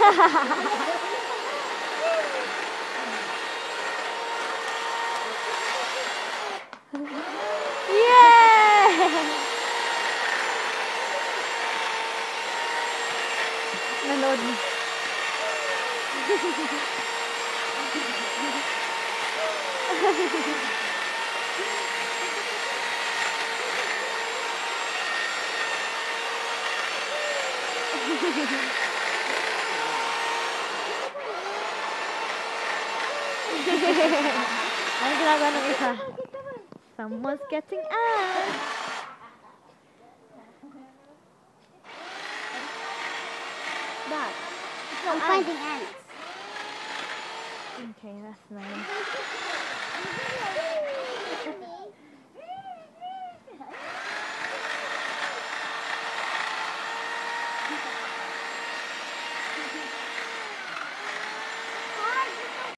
Yay! Nanood mo. Ano ginagawa ng isa? Someone's getting out. That. I'm finding ants. Okay, that's nice.